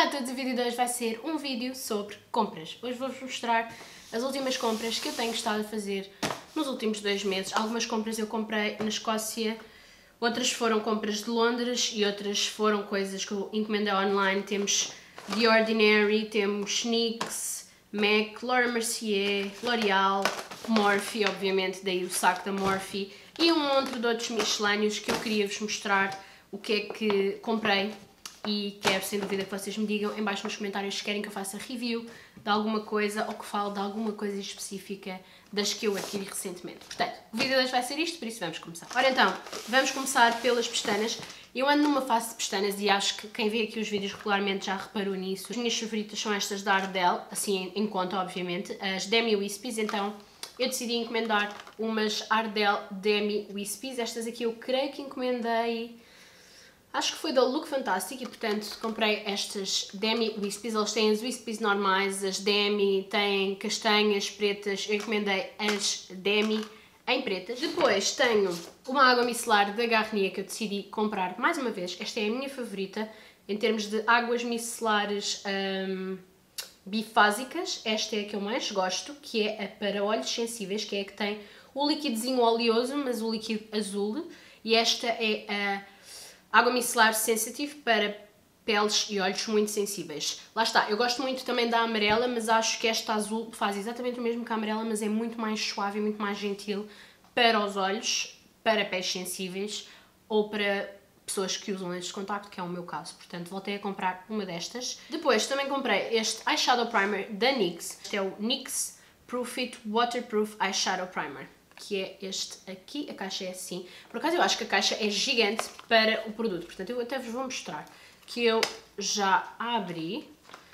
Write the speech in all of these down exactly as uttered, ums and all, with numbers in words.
Olá a todos, o vídeo de hoje vai ser um vídeo sobre compras. Hoje vou-vos mostrar as últimas compras que eu tenho estado a fazer nos últimos dois meses. Algumas compras eu comprei na Escócia, outras foram compras de Londres e outras foram coisas que eu encomendei online. Temos The Ordinary, temos NYX, MAC, Laura Mercier, L'Oreal, Morphe, obviamente, daí o saco da Morphe, e um monte de outros miscelâneos que eu queria vos mostrar o que é que comprei. E quero, sem dúvida, que vocês me digam em baixo nos comentários se querem que eu faça review de alguma coisa ou que fale de alguma coisa específica das que eu adquiri recentemente. Portanto, o vídeo de hoje vai ser isto, por isso vamos começar. Ora então, vamos começar pelas pestanas. Eu ando numa fase de pestanas e acho que quem vê aqui os vídeos regularmente já reparou nisso. As minhas favoritas são estas da Ardell, assim em conta, obviamente, as Demi Wispies. Então eu decidi encomendar umas Ardell Demi Wispies. Estas aqui eu creio que encomendei... Acho que foi da Look Fantastic e, portanto, comprei estas Demi Wispies. Eles têm as Wispies normais, as Demi têm castanhas, pretas. Eu encomendei as Demi em pretas. Depois tenho uma água micelar da Garnier que eu decidi comprar mais uma vez. Esta é a minha favorita em termos de águas micelares um, bifásicas. Esta é a que eu mais gosto, que é a para olhos sensíveis, que é a que tem o liquidozinho oleoso, mas o líquido azul. E esta é a água micelar sensitive para peles e olhos muito sensíveis. Lá está, eu gosto muito também da amarela, mas acho que esta azul faz exatamente o mesmo que a amarela, mas é muito mais suave e muito mais gentil para os olhos, para pés sensíveis ou para pessoas que usam lentes de contacto, que é o meu caso. Portanto, voltei a comprar uma destas. Depois também comprei este Eyeshadow Primer da NYX. Este é o NYX Proof It Waterproof Eyeshadow Primer, que é este aqui. A caixa é assim. Por acaso eu acho que a caixa é gigante para o produto, portanto eu até vos vou mostrar que eu já abri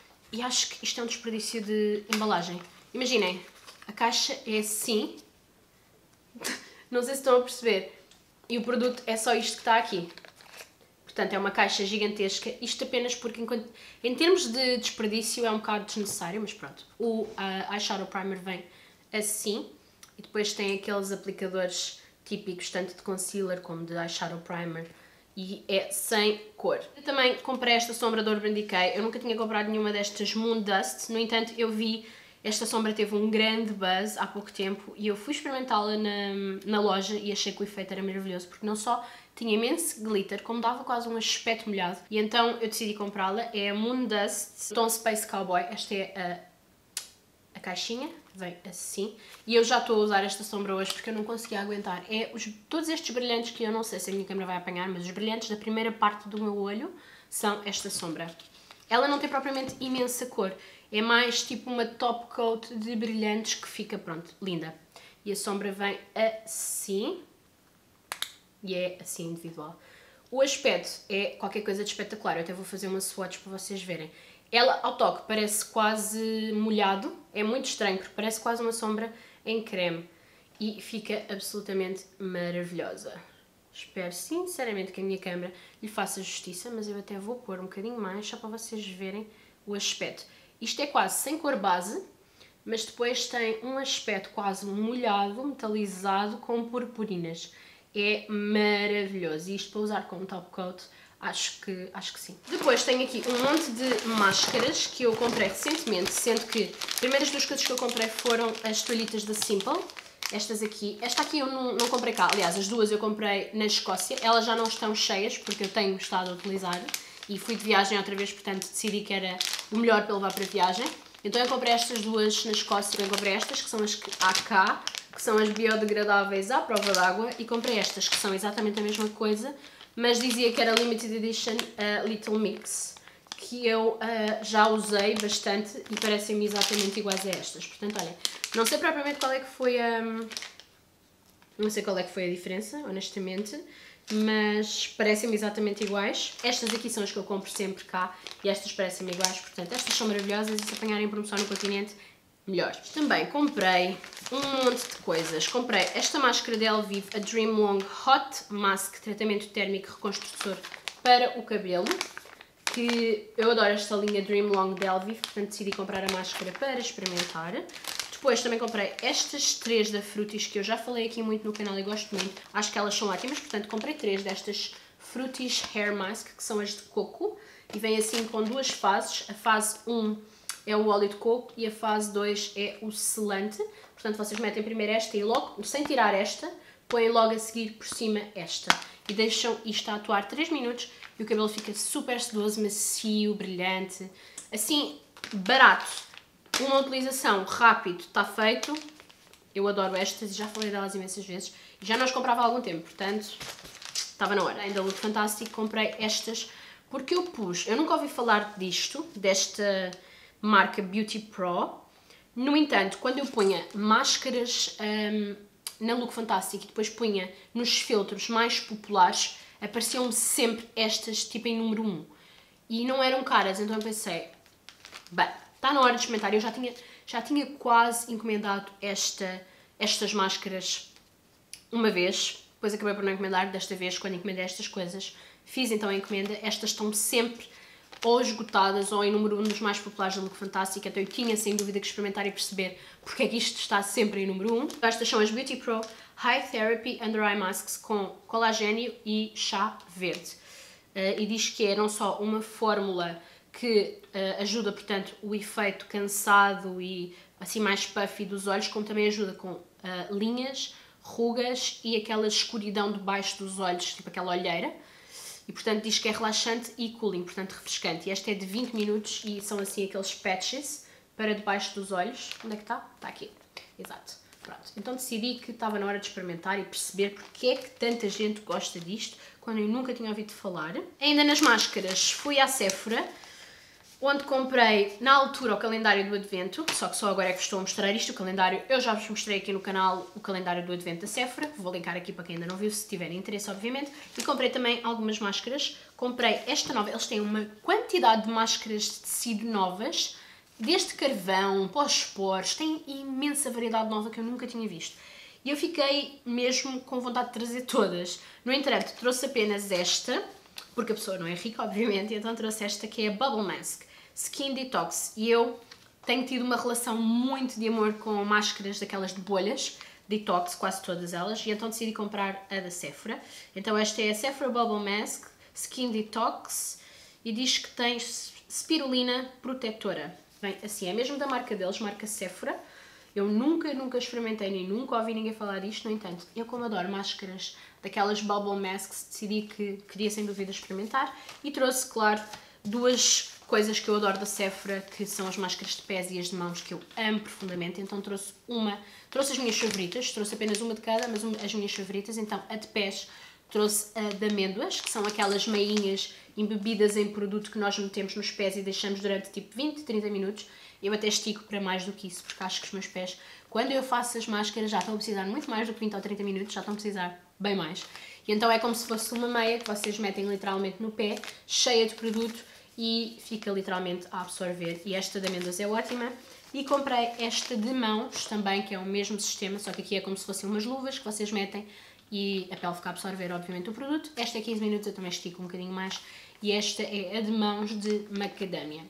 e acho que isto é um desperdício de embalagem. Imaginem, a caixa é assim, não sei se estão a perceber, e o produto é só isto que está aqui. Portanto, é uma caixa gigantesca, isto apenas porque enquanto, em termos de desperdício é um bocado desnecessário, mas pronto. O uh, Eyeshadow Primer vem assim. E depois tem aqueles aplicadores típicos, tanto de concealer como de eyeshadow primer, e é sem cor. Eu também comprei esta sombra da Urban Decay. Eu nunca tinha comprado nenhuma destas Moon Dust, no entanto eu vi esta sombra teve um grande buzz há pouco tempo e eu fui experimentá-la na, na loja e achei que o efeito era maravilhoso, porque não só tinha imenso glitter, como dava quase um aspecto molhado, e então eu decidi comprá-la. É a Moon Dust Tom Space Cowboy. Esta é a A caixinha, vem assim, e eu já estou a usar esta sombra hoje porque eu não conseguia aguentar. É os, todos estes brilhantes que eu não sei se a minha câmera vai apanhar, mas os brilhantes da primeira parte do meu olho são esta sombra. Ela não tem propriamente imensa cor, é mais tipo uma top coat de brilhantes que fica, pronto, linda. E a sombra vem assim, e é assim individual. O aspecto é qualquer coisa de espetacular, eu até vou fazer uma swatch para vocês verem. Ela, ao toque, parece quase molhado, é muito estranho, porque parece quase uma sombra em creme e fica absolutamente maravilhosa. Espero sinceramente que a minha câmera lhe faça justiça, mas eu até vou pôr um bocadinho mais, só para vocês verem o aspecto. Isto é quase sem cor base, mas depois tem um aspecto quase molhado, metalizado, com purpurinas. É maravilhoso, e isto para usar como top coat, Acho que, acho que sim. Depois tenho aqui um monte de máscaras que eu comprei recentemente, sendo que as primeiras duas coisas que eu comprei foram as toalhitas da Simple. Estas aqui. Esta aqui eu não, não comprei cá. Aliás, as duas eu comprei na Escócia. Elas já não estão cheias porque eu tenho estado a utilizar e fui de viagem outra vez, portanto decidi que era o melhor para levar para viagem. Então eu comprei estas duas na Escócia. Eu comprei estas, que são as que há cá, que são as biodegradáveis à prova d'água, e comprei estas, que são exatamente a mesma coisa, mas dizia que era Limited Edition uh, Little Mix, que eu uh, já usei bastante e parecem-me exatamente iguais a estas. Portanto, olha, não sei propriamente qual é que foi a... não sei qual é que foi a diferença, honestamente, mas parecem-me exatamente iguais. Estas aqui são as que eu compro sempre cá e estas parecem-me iguais, portanto, estas são maravilhosas e se apanharem promoção no continente, melhor. Também comprei um monte de coisas. Comprei esta máscara da Elvive, a Dream Long Hot Mask, tratamento térmico reconstrutor para o cabelo, que eu adoro esta linha Dream Long da Elvive, portanto decidi comprar a máscara para experimentar. Depois também comprei estas três da Frutis, que eu já falei aqui muito no canal e gosto muito. Acho que elas são ótimas, portanto comprei três destas Frutis Hair Mask, que são as de coco. e vem assim com duas fases. A fase um é o óleo de coco e a fase dois é o selante. Portanto, vocês metem primeiro esta e logo, sem tirar esta, põem logo a seguir por cima esta. E deixam isto a atuar três minutos e o cabelo fica super sedoso, macio, brilhante. Assim, barato. Uma utilização rápido, está feito. Eu adoro estas e já falei delas imensas vezes. E já não as comprava há algum tempo, portanto, estava na hora. Ainda Look Fantastic, comprei estas porque eu pus... Eu nunca ouvi falar disto, desta marca Beauty Pro. No entanto, quando eu punha máscaras um, na Look Fantastic e depois punha nos filtros mais populares, apareciam-me sempre estas, tipo em número um. E não eram caras, então eu pensei, bem, está na hora de experimentar. Eu já tinha, já tinha quase encomendado esta, estas máscaras uma vez, depois acabei por não encomendar. Desta vez, quando encomendei estas coisas, fiz então a encomenda. Estas estão sempre ou esgotadas ou em número um dos mais populares da Look Fantastic, então eu tinha sem dúvida que experimentar e perceber porque é que isto está sempre em número um. Estas são as Beauty Pro High Therapy Under Eye Masks com colagênio e chá verde. Uh, e diz que é não só uma fórmula que uh, ajuda, portanto, o efeito cansado e assim mais puffy dos olhos, como também ajuda com uh, linhas, rugas e aquela escuridão debaixo dos olhos, tipo aquela olheira. E, portanto, diz que é relaxante e cooling, portanto, refrescante. E esta é de vinte minutos e são, assim, aqueles patches para debaixo dos olhos. Onde é que está? Está aqui. Exato. Pronto. Então decidi que estava na hora de experimentar e perceber porque é que tanta gente gosta disto, quando eu nunca tinha ouvido falar. Ainda nas máscaras, fui à Sephora, onde comprei, na altura, o calendário do Advento, só que só agora é que estou a mostrar isto. O calendário, eu já vos mostrei aqui no canal o calendário do Advento da Sephora, vou linkar aqui para quem ainda não viu, se tiverem interesse, obviamente. E comprei também algumas máscaras. Comprei esta nova, eles têm uma quantidade de máscaras de tecido novas, desde carvão, pós-poros, tem imensa variedade nova que eu nunca tinha visto. E eu fiquei mesmo com vontade de trazer todas. No entanto, trouxe apenas esta, porque a pessoa não é rica, obviamente, e então trouxe esta que é a Bubble Mask Skin Detox. E eu tenho tido uma relação muito de amor com máscaras daquelas de bolhas, detox, quase todas elas, e então decidi comprar a da Sephora. Então esta é a Sephora Bubble Mask Skin Detox e diz que tem spirulina protetora. Bem, assim, é mesmo da marca deles, marca Sephora. Eu nunca, nunca experimentei nem nunca ouvi ninguém falar disto. No entanto, eu como adoro máscaras daquelas Bubble Masks, decidi que queria sem dúvida experimentar e trouxe, claro, duas coisas que eu adoro da Sephora, que são as máscaras de pés e as de mãos, que eu amo profundamente. Então trouxe uma, trouxe as minhas favoritas, trouxe apenas uma de cada, mas as minhas favoritas. Então a de pés trouxe a de amêndoas, que são aquelas meinhas embebidas em produto que nós metemos nos pés e deixamos durante tipo vinte, trinta minutos. Eu até estico para mais do que isso, porque acho que os meus pés, quando eu faço as máscaras, já estão a precisar muito mais do que vinte ou trinta minutos, já estão a precisar bem mais. E então é como se fosse uma meia que vocês metem literalmente no pé, cheia de produto, e fica literalmente a absorver. E esta de amêndoas é ótima. E comprei esta de mãos também, que é o mesmo sistema, só que aqui é como se fossem umas luvas que vocês metem e a pele fica a absorver, obviamente, o produto. Esta é quinze minutos, eu também estico um bocadinho mais. E esta é a de mãos de macadâmia.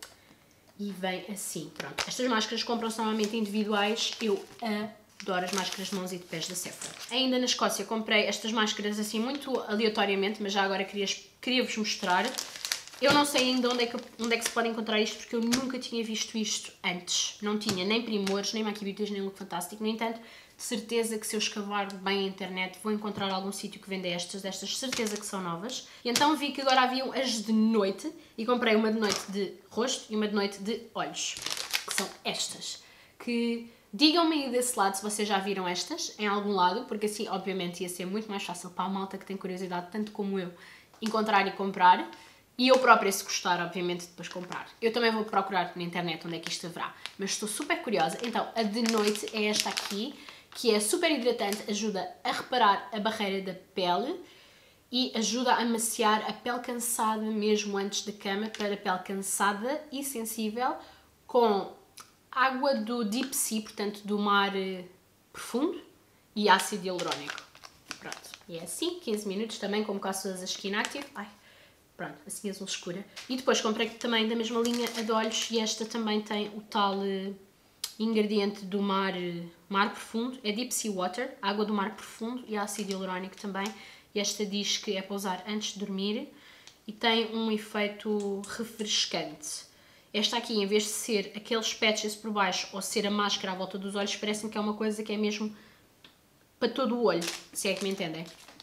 E vem assim, pronto. Estas máscaras compram-se normalmente individuais. Eu adoro as máscaras de mãos e de pés da Sephora. Ainda na Escócia comprei estas máscaras assim muito aleatoriamente, mas já agora queria, queria-vos mostrar. Eu não sei ainda onde é, que, onde é que se pode encontrar isto, porque eu nunca tinha visto isto antes. Não tinha nem Primores, nem Maqui Beauty, nem Look Fantastic. No entanto, de certeza que se eu escavar bem a internet vou encontrar algum sítio que venda estas, destas, certeza que são novas. E então vi que agora haviam as de noite e comprei uma de noite de rosto e uma de noite de olhos, que são estas. Que digam-me aí desse lado se vocês já viram estas em algum lado, porque assim obviamente ia ser muito mais fácil para a malta que tem curiosidade, tanto como eu, encontrar e comprar. E eu própria, se gostar, obviamente, depois comprar. Eu também vou procurar na internet onde é que isto haverá. Mas estou super curiosa. Então, a de noite é esta aqui, que é super hidratante, ajuda a reparar a barreira da pele e ajuda a amaciar a pele cansada mesmo antes da cama, para a pele cansada e sensível, com água do Deep Sea, portanto, do mar profundo, e ácido hialurónico. Pronto. E é assim, quinze minutos também, como quase todas as Skin Active. Ai. Pronto, assim azul escura. E depois comprei também da mesma linha a de olhos e esta também tem o tal uh, ingrediente do mar, uh, mar profundo. É Deep Sea Water, água do mar profundo e ácido hialurónico também. E esta diz que é para usar antes de dormir e tem um efeito refrescante. Esta aqui, em vez de ser aqueles patches por baixo ou ser a máscara à volta dos olhos, parece-me que é uma coisa que é mesmo para todo o olho, se é que me entendem.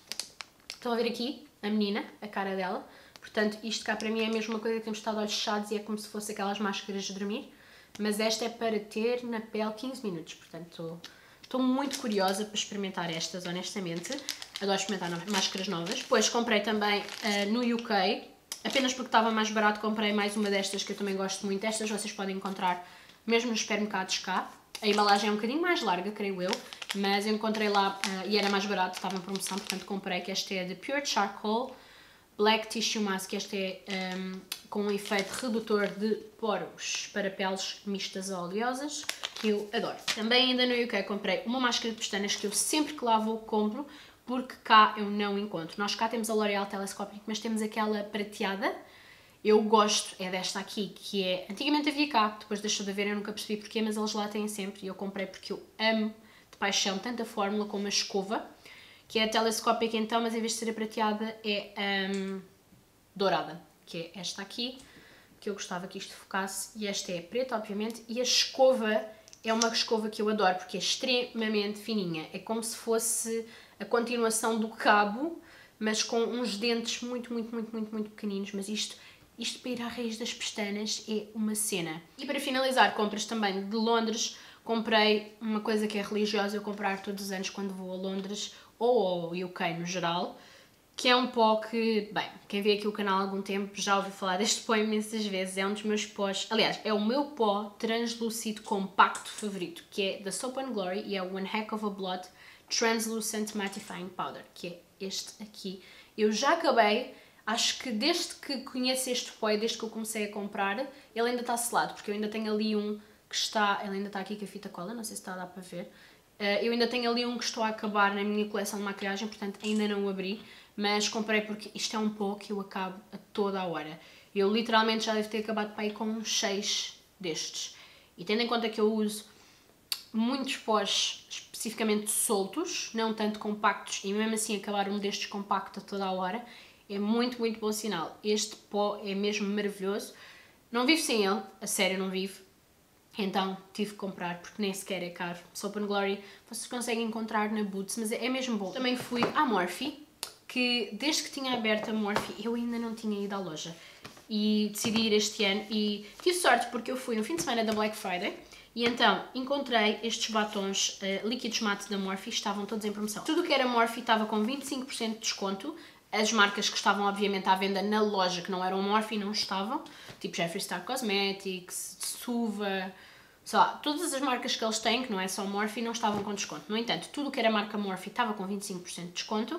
Estão a ver aqui a menina, a cara dela? Portanto, isto cá para mim é a mesma coisa que temos estado de olhos fechados e é como se fosse aquelas máscaras de dormir. Mas esta é para ter na pele quinze minutos, portanto estou muito curiosa para experimentar estas, honestamente. Adoro experimentar máscaras novas. Depois comprei também uh, no U K, apenas porque estava mais barato, comprei mais uma destas que eu também gosto muito. Estas vocês podem encontrar mesmo nos supermercados cá. A embalagem é um bocadinho mais larga, creio eu, mas eu encontrei lá uh, e era mais barato, estava em promoção, portanto comprei, que esta é de Pure Charcoal Black Tissue Mask. Este é um, com um efeito redutor de poros para peles mistas ou oleosas, que eu adoro. Também ainda no U K comprei uma máscara de pestanas que eu sempre que lá vou compro, porque cá eu não encontro. Nós cá temos a L'Oréal Telescopic, mas temos aquela prateada. Eu gosto, é desta aqui, que é... Antigamente havia cá, depois deixou de haver, eu nunca percebi porquê, mas eles lá têm sempre. E eu comprei porque eu amo de paixão tanto a fórmula como a escova, que é a telescópica então, mas em vez de ser a prateada é um, dourada, que é esta aqui, que eu gostava que isto focasse, e esta é preta, obviamente, e a escova é uma escova que eu adoro, porque é extremamente fininha, é como se fosse a continuação do cabo, mas com uns dentes muito, muito, muito, muito, muito pequeninos, mas isto, isto para ir à raiz das pestanas é uma cena. E para finalizar, compras também de Londres, comprei uma coisa que é religiosa, eu comprar todos os anos quando vou a Londres, ou ao U K no geral, que é um pó que, bem, quem vê aqui o canal há algum tempo já ouviu falar deste pó imensas vezes, é um dos meus pós, aliás, é o meu pó translúcido compacto favorito, que é da Soap and Glory e é o One Heck of a Blood Translucent Mattifying Powder, que é este aqui. Eu já acabei, acho que desde que conheço este pó e desde que eu comecei a comprar, ele ainda está selado, porque eu ainda tenho ali um que está, ele ainda está aqui com a fita cola, não sei se está a dar para ver. Uh, eu ainda tenho ali um que estou a acabar na minha coleção de maquilhagem, portanto ainda não o abri, mas comprei porque isto é um pó que eu acabo a toda a hora. Eu literalmente já devo ter acabado para ir com uns seis destes. E tendo em conta que eu uso muitos pós especificamente soltos, não tanto compactos, e mesmo assim acabar um destes compacto a toda a hora, é muito, muito bom sinal. Este pó é mesmo maravilhoso. Não vivo sem ele, a sério não vivo. Então tive que comprar, porque nem sequer é caro. Soap and Glory vocês conseguem encontrar na Boots, mas é mesmo bom. Também fui à Morphe, que desde que tinha aberto a Morphe eu ainda não tinha ido à loja. E decidi ir este ano e tive sorte porque eu fui no fim de semana da Black Friday e então encontrei estes batons uh, líquidos mate da Morphe, estavam todos em promoção. Tudo o que era Morphe estava com vinte e cinco por cento de desconto. As marcas que estavam obviamente à venda na loja que não eram Morphe não estavam, tipo Jeffree Star Cosmetics, Suva, sei lá, todas as marcas que eles têm, que não é só Morphe, não estavam com desconto. No entanto, tudo o que era marca Morphe estava com vinte e cinco por cento de desconto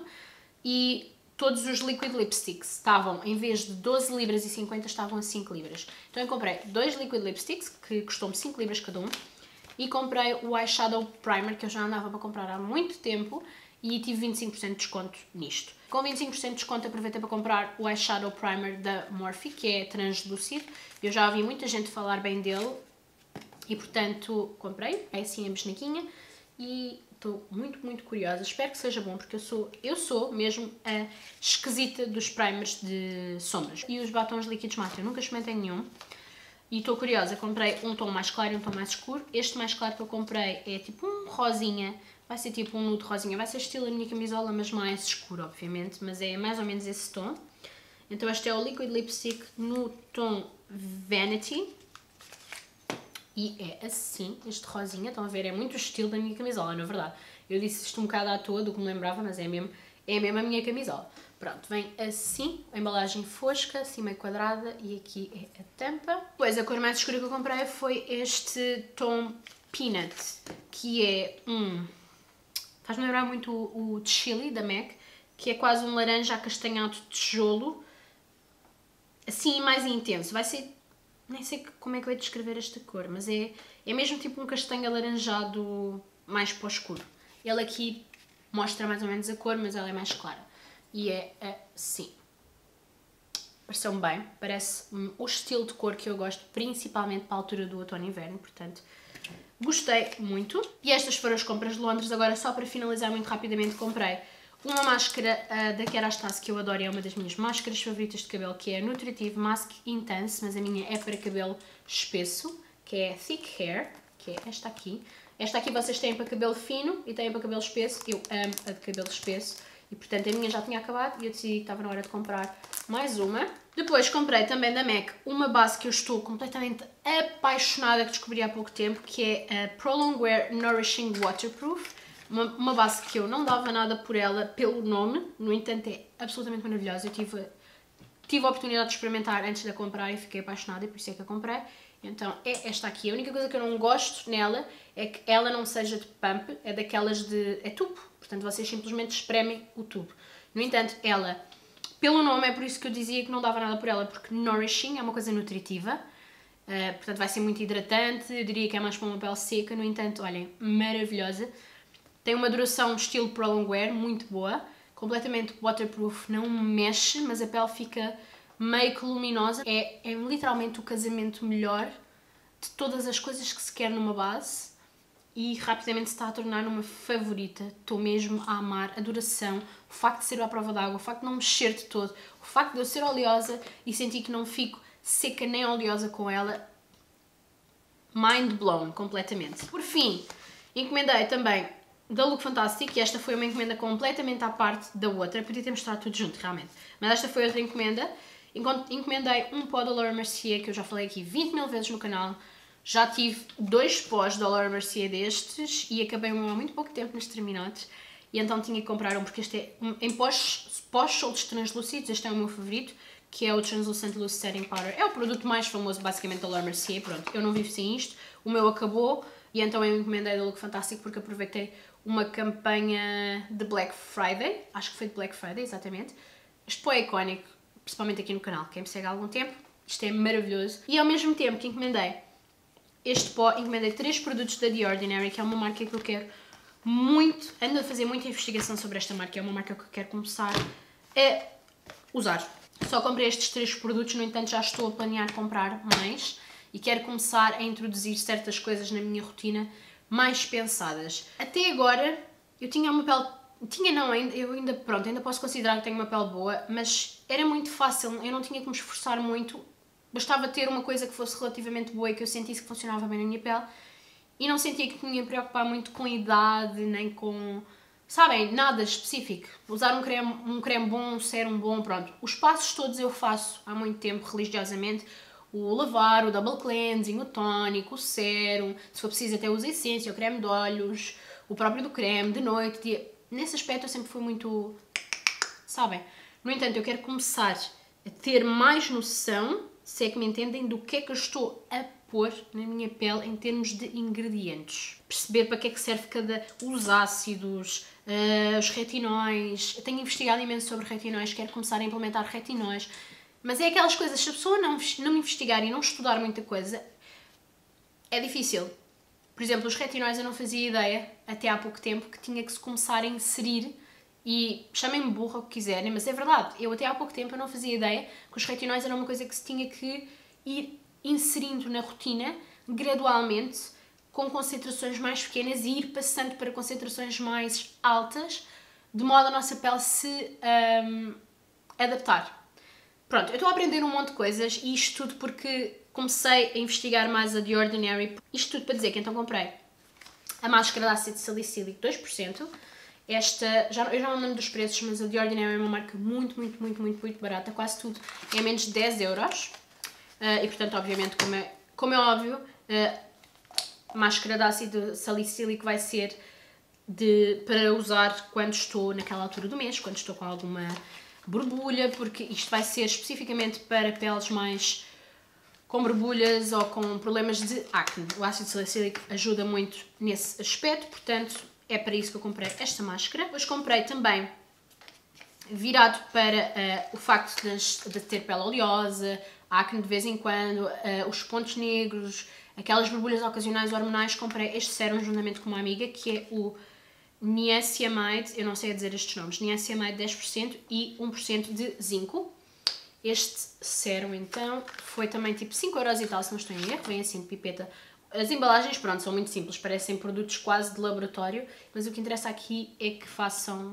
e todos os liquid lipsticks estavam, em vez de doze libras e cinquenta, estavam a cinco libras. Então eu comprei dois liquid lipsticks, que custou-me cinco libras cada um, e comprei o eyeshadow primer, que eu já andava para comprar há muito tempo, e tive vinte e cinco por cento de desconto nisto. Com vinte e cinco por cento de desconto aproveitei para comprar o eyeshadow primer da Morphe, que é translúcido. Eu já ouvi muita gente falar bem dele e, portanto, comprei. É assim a besnequinha e estou muito, muito curiosa. Espero que seja bom, porque eu sou, eu sou mesmo a esquisita dos primers de sombras. E os batons líquidos mate, eu nunca experimentei nenhum. E estou curiosa, comprei um tom mais claro e um tom mais escuro. Este mais claro que eu comprei é tipo um rosinha, vai ser tipo um nude rosinha, vai ser estilo a minha camisola, mas mais escuro, obviamente, mas é mais ou menos esse tom. Então este é o Liquid Lipstick no tom Vanity. E é assim, este rosinha, estão a ver, é muito o estilo da minha camisola, na verdade. Eu disse isto um bocado à toa do que me lembrava, mas é mesmo, é mesmo a minha camisola. Pronto, vem assim, a embalagem fosca, assim meio quadrada, e aqui é a tampa. Depois a cor mais escura que eu comprei foi este tom Peanut, que é um... faz-me lembrar muito o, o Chili da MAC, que é quase um laranja acastanhado de tijolo, assim mais intenso. Vai ser... nem sei como é que eu ia descrever esta cor, mas é, é mesmo tipo um castanho alaranjado mais para o escuro. Ele aqui mostra mais ou menos a cor, mas ela é mais clara. E é assim. Pareceu-me bem. Parece um, o estilo de cor que eu gosto, principalmente para a altura do outono e inverno, portanto, gostei muito. E estas foram as compras de Londres. Agora, só para finalizar muito rapidamente, comprei Uma máscara uh, da Kerastase que eu adoro, é uma das minhas máscaras favoritas de cabelo, que é a Nutritive Mask Intense, mas a minha é para cabelo espesso, que é Thick Hair, que é esta aqui. Esta aqui vocês têm para cabelo fino e têm para cabelo espesso. Eu amo a de cabelo espesso e, portanto, a minha já tinha acabado e eu decidi que estava na hora de comprar mais uma. Depois comprei também da MAC uma base que eu estou completamente apaixonada, que descobri há pouco tempo, que é a Prolong Wear Nourishing Waterproof. Uma, uma base que eu não dava nada por ela pelo nome, no entanto é absolutamente maravilhosa. Eu tive, tive a oportunidade de experimentar antes de a comprar e fiquei apaixonada e por isso é que a comprei. Então é esta aqui. A única coisa que eu não gosto nela é que ela não seja de pump, é daquelas de... é tubo, portanto vocês simplesmente espremem o tubo. No entanto, ela, pelo nome, é por isso que eu dizia que não dava nada por ela, porque nourishing é uma coisa nutritiva, uh, portanto vai ser muito hidratante, eu diria que é mais para uma pele seca. No entanto, olhem, maravilhosa. Tem uma duração estilo Prolong Wear muito boa, completamente waterproof, não mexe, mas a pele fica meio que luminosa. É, é literalmente o casamento melhor de todas as coisas que se quer numa base e rapidamente se está a tornar uma favorita. Estou mesmo a amar a duração, o facto de ser à prova d'água, o facto de não mexer de todo, o facto de eu ser oleosa e sentir que não fico seca nem oleosa com ela. Mind blown completamente. Por fim, encomendei também da Look Fantastic, e esta foi uma encomenda completamente à parte da outra. Podia ter mostrado tudo junto, realmente. Mas esta foi outra encomenda. Encomendei um pó da Laura Mercier, que eu já falei aqui vinte mil vezes no canal. Já tive dois pós da Laura Mercier destes e acabei o meu há muito pouco tempo nos terminados. E então tinha que comprar um, porque este é um, em pós, pós soltos translúcidos, este é o meu favorito, que é o Translucent Loose Setting Powder. É o produto mais famoso, basicamente, da Laura Mercier. Pronto, eu não vivo sem isto. O meu acabou e então eu encomendei da Look Fantastic porque aproveitei uma campanha de Black Friday, acho que foi de Black Friday, exatamente. Este pó é icónico, principalmente aqui no canal, quem me segue há algum tempo, isto é maravilhoso. E ao mesmo tempo que encomendei este pó, encomendei três produtos da The Ordinary, que é uma marca que eu quero muito, ando a fazer muita investigação sobre esta marca, é uma marca que eu quero começar a usar. Só comprei estes três produtos, no entanto já estou a planear comprar mais e quero começar a introduzir certas coisas na minha rotina mais pensadas. Até agora eu tinha uma pele, tinha não, ainda, eu ainda, pronto, ainda posso considerar que tenho uma pele boa, mas era muito fácil, eu não tinha que me esforçar muito, bastava ter uma coisa que fosse relativamente boa e que eu sentisse que funcionava bem na minha pele e não sentia que tinha que me preocupar muito com a idade, nem com, sabem, nada específico. Usar um creme, um creme bom, um sérum bom, pronto. Os passos todos eu faço há muito tempo, religiosamente. O lavar, o double cleansing, o tónico, o sérum, se for preciso até uso a essência, o creme de olhos, o próprio do creme, de noite, dia. Nesse aspecto eu sempre fui muito, sabem? No entanto, eu quero começar a ter mais noção, se é que me entendem, do que é que eu estou a pôr na minha pele em termos de ingredientes. Perceber para que é que serve cada, os ácidos, uh, os retinóis. Eu tenho investigado imenso sobre retinóis, quero começar a implementar retinóis. Mas é aquelas coisas, se a pessoa não, não investigar e não estudar muita coisa, é difícil. Por exemplo, os retinóis eu não fazia ideia, até há pouco tempo, que tinha que se começar a inserir, e chamem-me burra o que quiserem, mas é verdade, eu até há pouco tempo eu não fazia ideia que os retinóis eram uma coisa que se tinha que ir inserindo na rotina, gradualmente, com concentrações mais pequenas e ir passando para concentrações mais altas, de modo a nossa pele se um, adaptar. Pronto, eu estou a aprender um monte de coisas e isto tudo porque comecei a investigar mais a The Ordinary. Isto tudo para dizer que então comprei a máscara de ácido salicílico dois por cento. Esta, já, eu já não lembro dos preços, mas a The Ordinary é uma marca muito, muito, muito, muito, muito barata. Quase tudo é menos de dez euros. Uh, e portanto, obviamente, como é, como é óbvio, uh, a máscara de ácido salicílico vai ser de, para usar quando estou naquela altura do mês, quando estou com alguma borbulha, porque isto vai ser especificamente para peles mais com borbulhas ou com problemas de acne. O ácido salicílico ajuda muito nesse aspecto, portanto é para isso que eu comprei esta máscara. Depois comprei também, virado para uh, o facto de, de ter pele oleosa, acne de vez em quando, uh, os pontos negros, aquelas borbulhas ocasionais hormonais, comprei este sérum juntamente com uma amiga, que é o Niacinamide, eu não sei a dizer estes nomes, Niacinamide dez por cento e um por cento de zinco. Este sérum então foi também tipo cinco euros e tal, se não estou em erro, vem assim de pipeta. As embalagens, pronto, são muito simples, parecem produtos quase de laboratório, mas o que interessa aqui é que façam,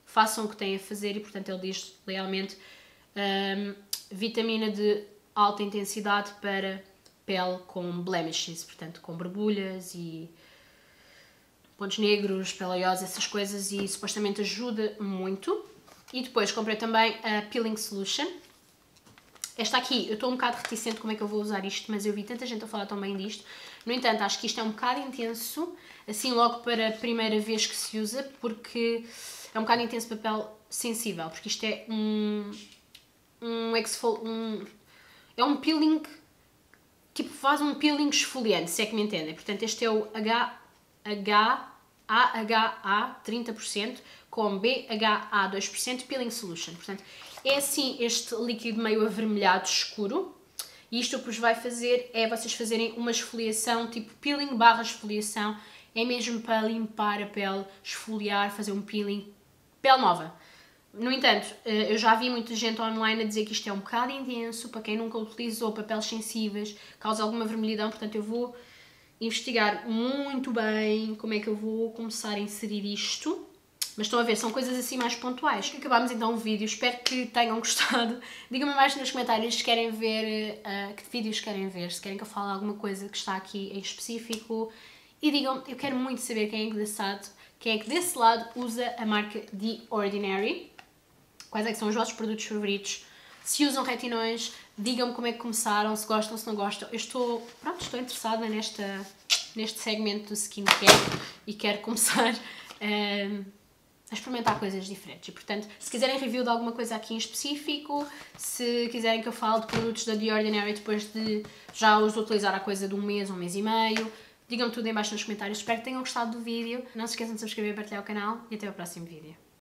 façam o que têm a fazer e, portanto, ele diz realmente um, vitamina de alta intensidade para pele com blemishes, portanto, com borbulhas e pontos negros, pele oleosa, essas coisas, e supostamente ajuda muito. E depois comprei também a Peeling Solution. Esta aqui, eu estou um bocado reticente como é que eu vou usar isto, mas eu vi tanta gente a falar tão bem disto. No entanto, acho que isto é um bocado intenso, assim logo para a primeira vez que se usa, porque é um bocado intenso para pele sensível, porque isto é um... um, exfol, um é um peeling, tipo faz um peeling esfoliante, se é que me entendem. Portanto, este é o H H A H A trinta por cento com B H A dois por cento Peeling Solution. Portanto, é assim este líquido meio avermelhado escuro. E isto o que vos vai fazer é vocês fazerem uma esfoliação, tipo peeling barra esfoliação. É mesmo para limpar a pele, esfoliar, fazer um peeling, pele nova. No entanto, eu já vi muita gente online a dizer que isto é um bocado intenso, para quem nunca utilizou, para peles sensíveis, causa alguma vermelhidão, portanto eu vou investigar muito bem como é que eu vou começar a inserir isto. Mas estão a ver, são coisas assim mais pontuais. Acabámos então o vídeo, espero que tenham gostado. Digam-me mais nos comentários se querem ver, uh, que vídeos querem ver, se querem que eu fale alguma coisa que está aqui em específico. E digam, eu quero muito saber quem é que desse lado, quem é que desse lado usa a marca The Ordinary. Quais é que são os vossos produtos favoritos? Se usam retinóis, digam-me como é que começaram, se gostam, se não gostam. Eu estou, pronto, estou interessada nesta, neste segmento do skincare e quero começar um, a experimentar coisas diferentes. E, portanto, se quiserem review de alguma coisa aqui em específico, se quiserem que eu fale de produtos da The Ordinary depois de já os utilizar há coisa de um mês, um mês e meio, digam-me tudo em baixo nos comentários. Espero que tenham gostado do vídeo. Não se esqueçam de subscrever e partilhar o canal e até ao próximo vídeo.